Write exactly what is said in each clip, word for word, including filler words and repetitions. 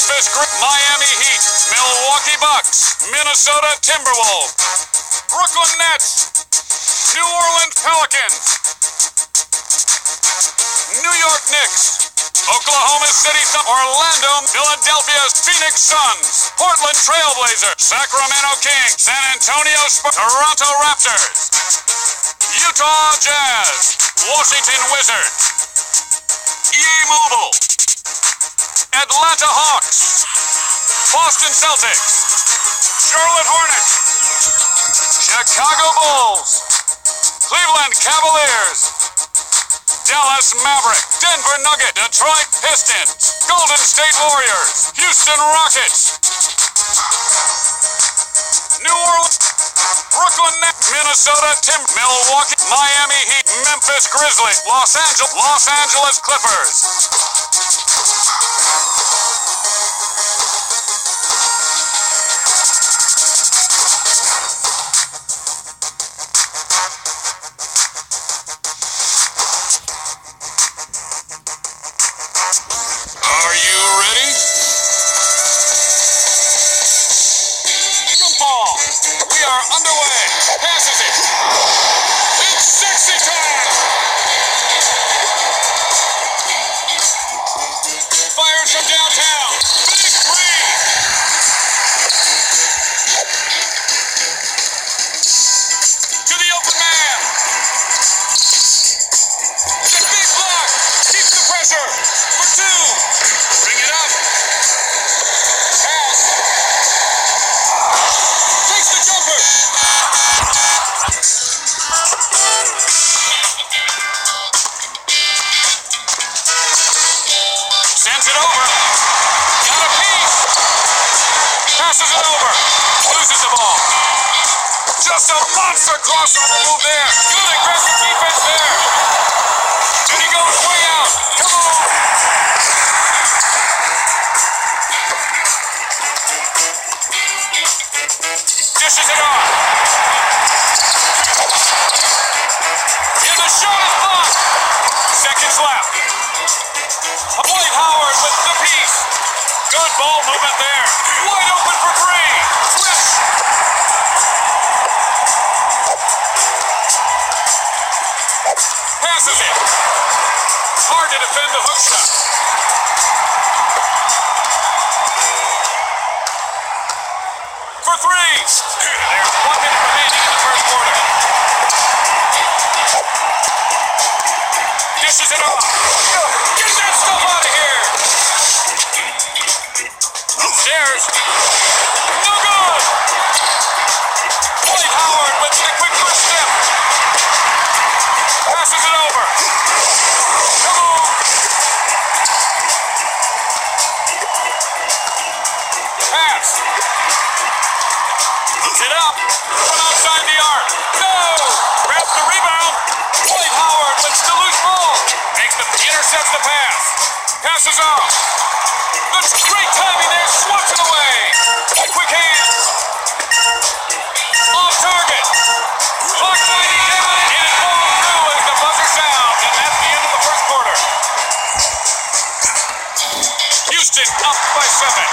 Memphis Gri- Miami Heat, Milwaukee Bucks, Minnesota Timberwolves, Brooklyn Nets, New Orleans Pelicans, New York Knicks, Oklahoma City Thunder, Orlando, Philadelphia, Phoenix Suns, Portland Trailblazers, Sacramento Kings, San Antonio Spurs, Toronto Raptors, Utah Jazz, Washington Wizards, E A Mobile, Atlanta Hawks, Boston Celtics, Charlotte Hornets, Chicago Bulls, Cleveland Cavaliers, Dallas Mavericks, Denver Nuggets, Detroit Pistons, Golden State Warriors, Houston Rockets, New Orleans, Brooklyn Nets, Minnesota Timberwolves, Milwaukee, Miami Heat, Memphis Grizzlies, Los Angeles, Los Angeles Clippers. Are you ready? Jump ball. We are underway. Passes it. It's sexy time. Fires from downtown. Big three. To the open man. The big block. Keeps the pressure. For two. Bring it up. Pass. Takes the jumper. Sends it over. Got a piece. Passes it over. Loses the ball. Just a monster crossover move there. Good aggressive defense there. And he goes way out. Come on. Dishes it off. And the shot is blocked. Seconds left. Dwight Howard with the piece. Good ball movement there. Wide open for three. Swish. Passes it. Hard to defend the hook shot. For three. There's one minute remaining in the first quarter. Dishes it off. Get that stuff out of here. Upstairs. No good. Dwight Howard with the quick first step. Passes it over. Come on. Pass. Puts it up. From outside the arc. No. Grabs the rebound. Dwight Howard wins the loose ball. Makes the intercepts the pass. Passes off. Good great timing there. Swats it away. Quick hands. Off target. Clock winding down. And it falls through as the buzzer sounds. And that's the end of the first quarter. Houston up by seven.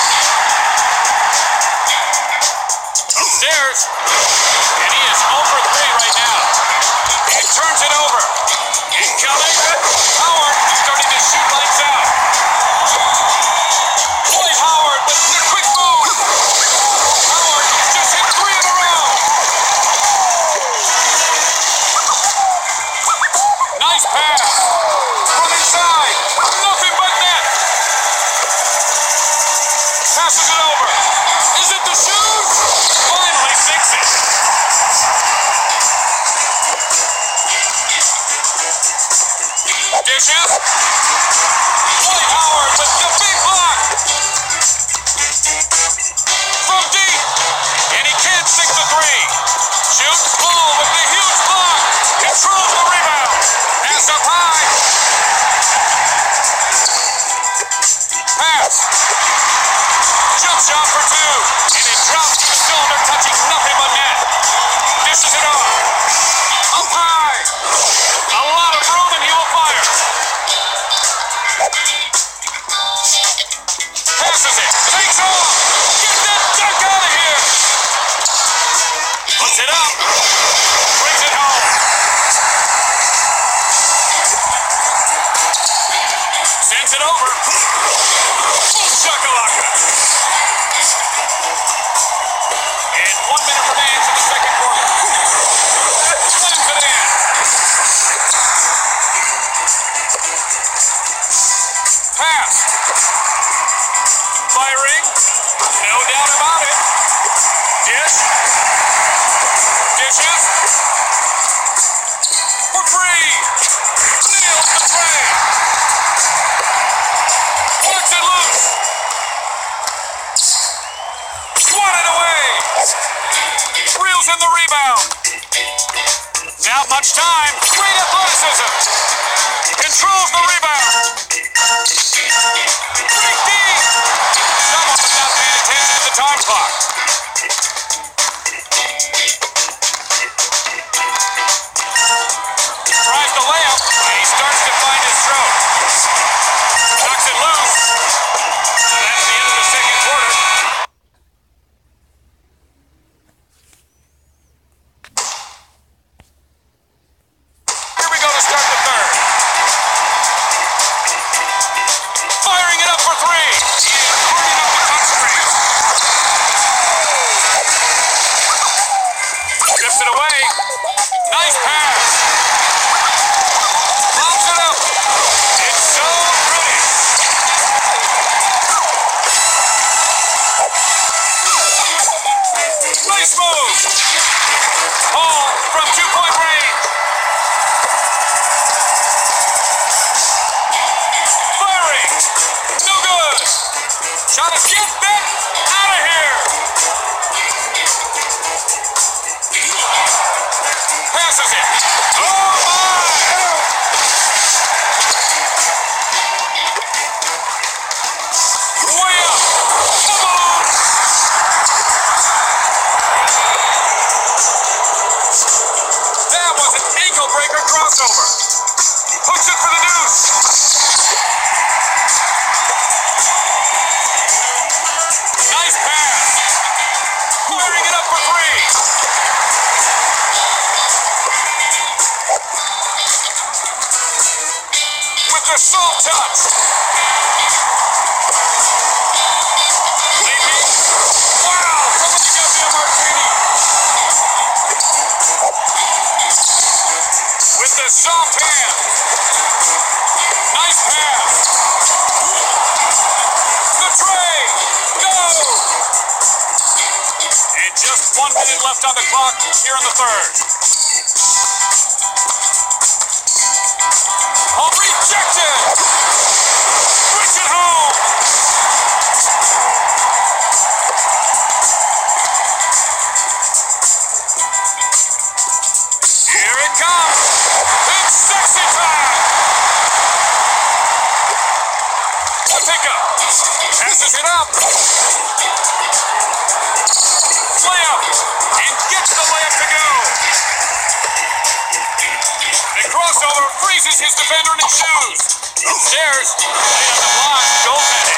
Upstairs. And he is zero for three right now. And turns it over. Incoming. Howard starting to shoot lights out. Dwight Howard with the quick move. Howard just hit three in a row. Nice pass. From inside. Nothing but net. Passes it over. Is it the shoot? Finally sinks it. Dishes. Dwight Howard with the big block. From deep. And he can't sink the three. Shoots ball with the huge block. Controls the rebound. Pass up high. Pass. Jump shot for two. And it drops to the cylinder, touching nothing but net. Dishes it off. Up high. A lot of room and he will fire. Passes Swings it over. Boom shakalaka. And one minute remains in the second quarter. Slams it in. Pass. Firing. No doubt about it. Dish. Dishes. For free. Nails the tray. Works it loose. Swatted away. Reels in the rebound. Not much time. Great athleticism. Controls the rebound. Break deep. Someone was not paying attention to the time clock. Tries the layup, and he starts to find his stroke. Knocks it loose. That's the end of the second quarter. Here we go to start the third. Firing it up for three. And hard enough to concentrate. Drifts it away. Nice pass. Lobs it up. It's so pretty. Nice move. Hall from two-point range. Firing. No good. Shot is get back. Out of here. Passes it. Oh, my. Way up. Come on. That was an ankle breaker crossover. Hooks it for the deuce. Nice pass. Firing it up for three. With the soft touch. Leaping. Wow, somebody got me a martini. With the soft hand. Nice pass. The tray. No. And just one minute left on the clock here in the third. Oh, rejected. Push it home. Here it comes. It's sexy time. The pickup. Passes it up. Layup. And gets the layup to go. The crossover freezes his defender in his shoes. Upstairs, late on the block, goaltending.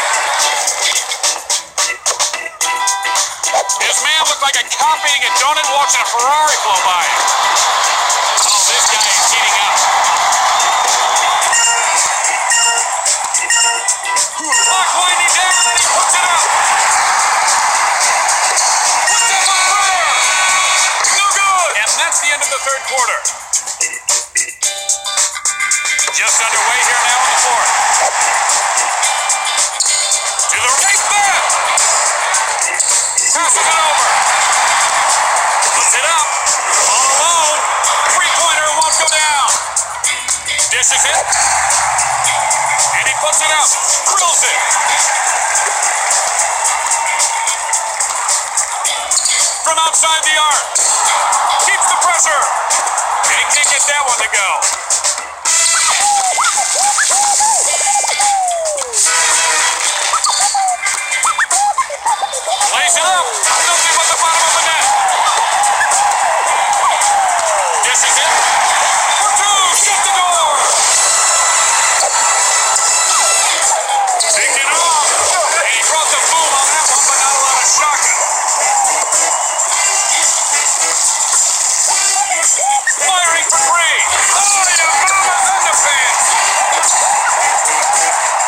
His man looked like a cop eating a donut watching a Ferrari blow by him. Oh, this guy is heating up. Clock winding down, and he puts it up. Puts up a prayer. No good. And that's the end of the third quarter. Just underway here now in the fourth. To the right back. Passes it over. Puts it up. All alone. Three-pointer won't go down. Dishes it. And he puts it up. Drills it. From outside the arc. Keeps the pressure. And he can't get that one to go. Lays it up. Nothing but the bottom of the net. Dishes it. For two. Shut the door. Taking off. And he brought the boom on that one, but not a lot of shocking. Firing for three. Oh, yeah, Mama's on the fence.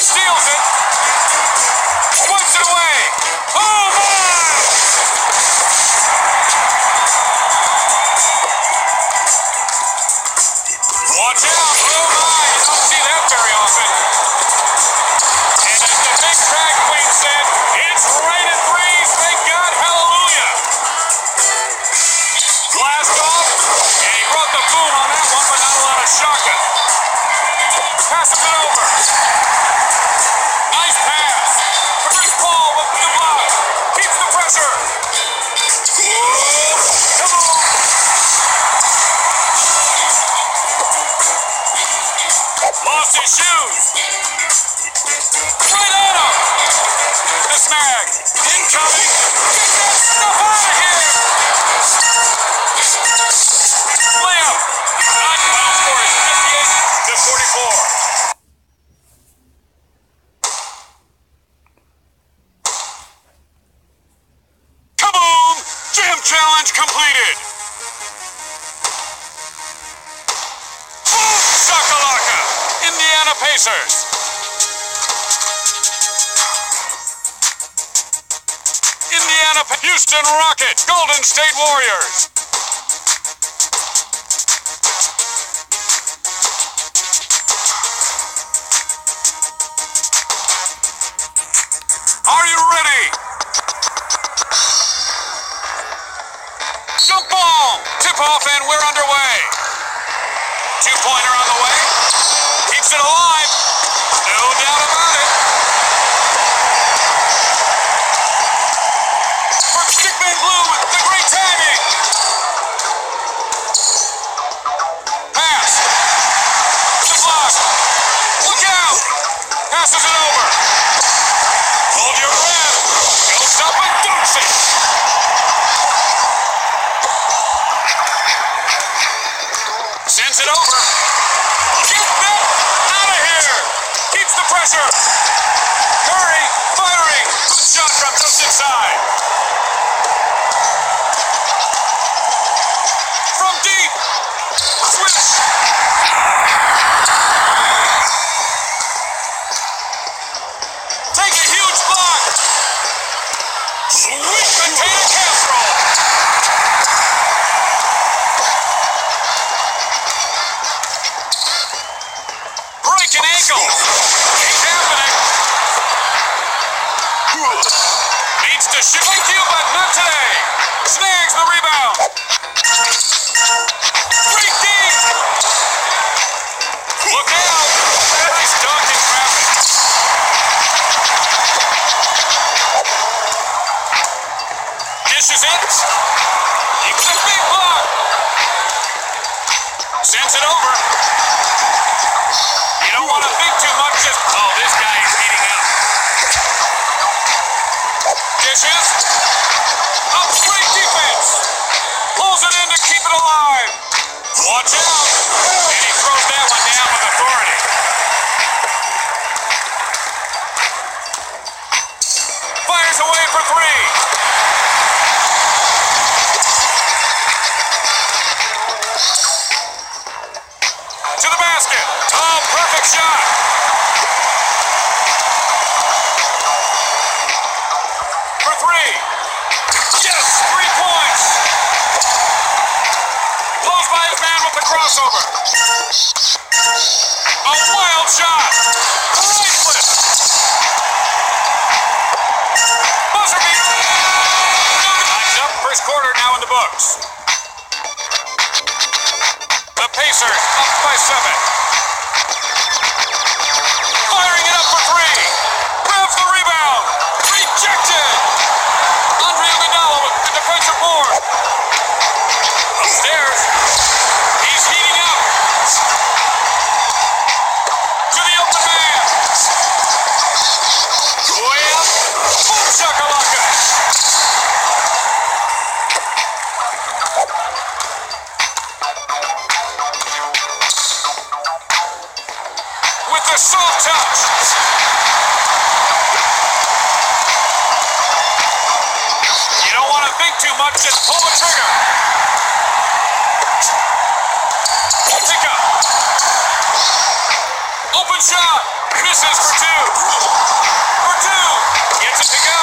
Steals it. Puts it away. Oh, my! Watch out. Oh, my. You don't see that very often. And as the big drag queen said, it's right at threes. Thank God. Hallelujah. Blast off. And he brought the boom on that one, but not a lot of shaka. Passes it over. Nice pass. Chris Paul with the block. Keeps the pressure. Whoa. Come on. Lost his shoes. Right at him. The snag. Incoming. Get that stuff out of here. Layup. Not final score is fifty-eight to forty-four. Kaboom! Jam challenge completed. Boom! Shakalaka! Indiana Pacers. Indiana Houston Rockets. Golden State Warriors. Are you ready? Jump ball! Tip off and we're underway. Two-pointer on the way. Keeps it alive. No doubt about it. For Stickman Blue with the great timing. Pass. The block. Look out. Passes it over. Hold your breath. Goes up and dunks it. Sends it over. Get that out of here. Keeps the pressure. Curry firing. Good shot from just inside. From deep. Switch. Take a huge block. Sweet potato casserole. Break an ankle. Ain't happening. Needs to shoot. Thank you, but not today. Snags the rebound. Great deep. Look out. Nice dunk in traffic. Dishes it. Keeps a big block. Sends it over. You don't want to think too much. Just, oh, this guy is heating up. Dishes. Up, great defense. Pulls it in to keep it alive. Watch out. And he throws that one down with authority. Fires away for three. To the basket. Oh, perfect shot. For three. Yes, three points. Close by his man with the crossover. A wild shot. Priceless. Buzzer beater. Time's up. First quarter now in the books. The Pacers up by seven. Firing it up for three. Grabs the rebound. Rejected. Andre Iguodala with the defensive board. Upstairs. He's heating up. To the open man. Way up. Boom shakalaka. With the soft touch. You don't want to think too much, just pull the trigger. Pick up. Open shot. Misses for two. For two. Gets it to go.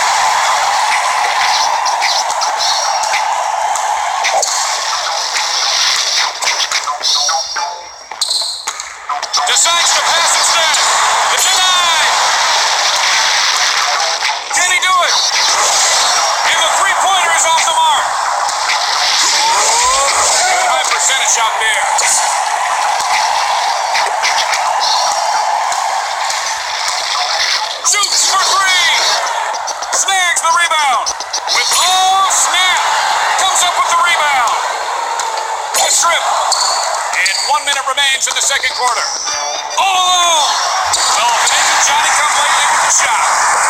Decides to pass instead. It's denied. Can he do it? And the three-pointer is off the mark. High percentage shot there. Shoots for three. Snags the rebound. With oh snap. Comes up with the rebound. A strip. And one minute remains in the second quarter. All alone. Well, if it isn't Johnny come lately with the shot.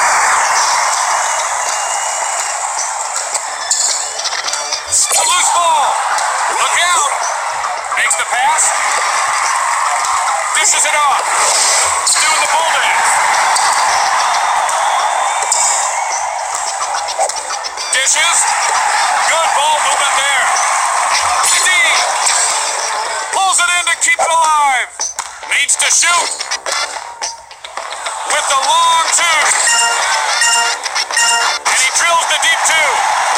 A loose ball. Look out. Makes the pass. Dishes it off. Doing the bull dance. Dishes. Good ball movement there. Steve. Pulls it in to keep it alive. Needs to shoot. With the long two. And he drills the deep two.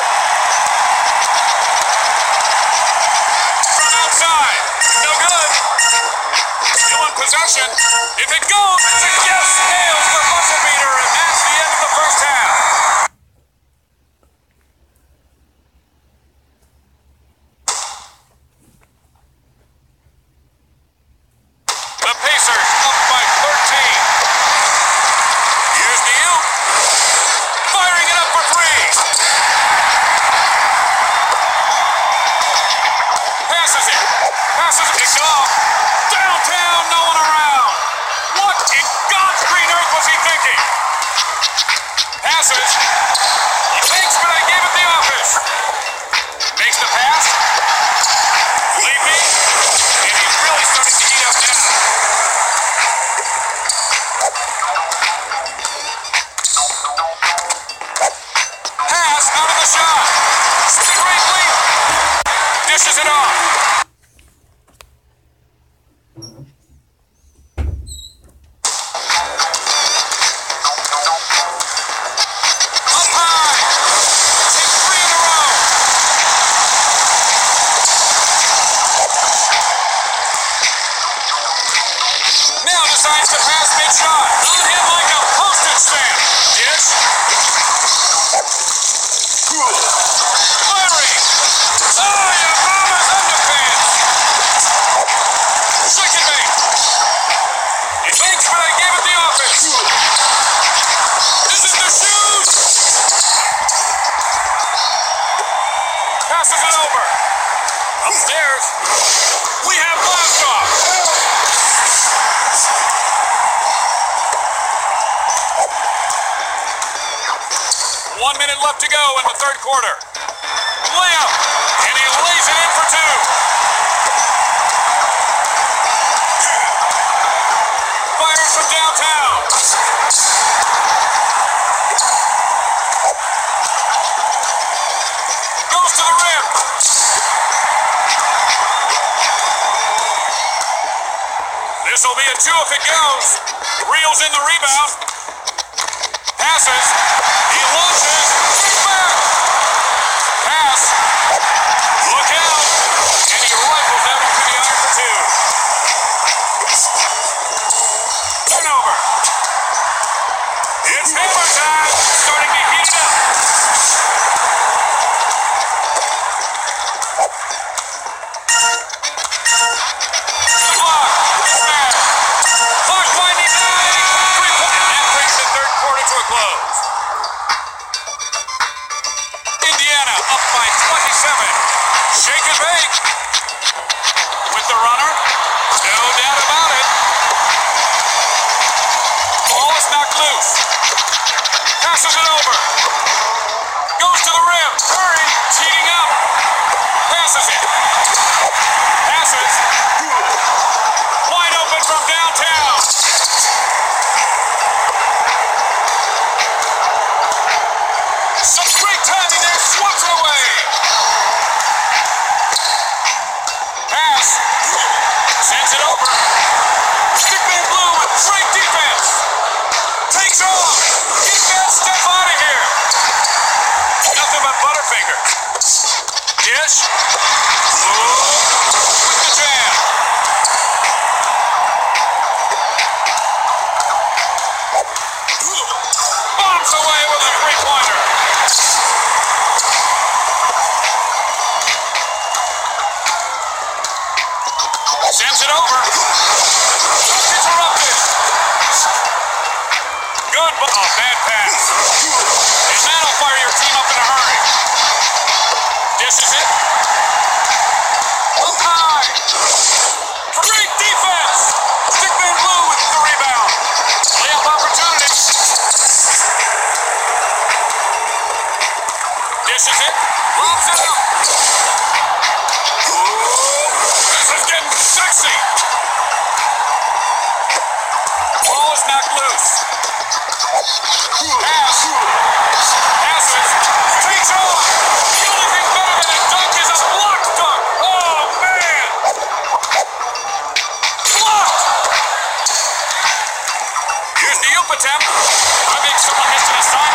From outside. No good. Still in possession. If it goes, it's a yes. Nails the buzzer beater, and that's the end of the first half. The Pacers up by thirteen. Here's Neal. Firing it up for three. Passes it. Passes it. Picked off. Downtown, no one around. What in God's green earth was he thinking? Passes. He thinks, but I gave it the office. Makes the pass. Leaping. And he's really starting to heat up now. Pass out of the shot. Straight leap. Dishes it off. Up high. Take three in a row. Now decides to pass mid-shot. On him like a postage stamp. Dish. Firing. Oh, your mama's underpants. Second mate. He thinks, but I gave it the office. This is the shoot. Passes it over. Upstairs. We have blast off. One minute left to go in the third quarter. Layup. And he lays it in for two. Fires from downtown. Goes to the rim. This will be a two if it goes. Reels in the rebound. Passes. He launches. Back. Pass. Look out. And he rifles that into the iron for two. Turnover. It's hammer time. Starting to heat it up. The block. It's back. Clock winding down. Three-point. And that brings the third quarter to a close. Indiana up by twenty-seven. Shake and bake. With the runner. No doubt about it. Ball is knocked loose. Passes it over. Goes to the rim. Curry cheating up. Passes it. Passes. Wide open from downtown. Some great timing there. Swats it away. Pass. Sends it over. Stickman Blue with great defense. Hands it over. Interrupted. Good ball. Oh, bad pass. And that'll fire your team up in a hurry. Dishes it. Up high. Great defense. Stickman Blue with the rebound. Layup opportunity. Dishes it. Lobs it up. This is getting sexy. Ball is knocked loose. Pass. Passes. Takes off. The only thing better than a dunk is a blocked dunk. Oh, man. Blocked. Here's the oop attempt. I think someone has to decide.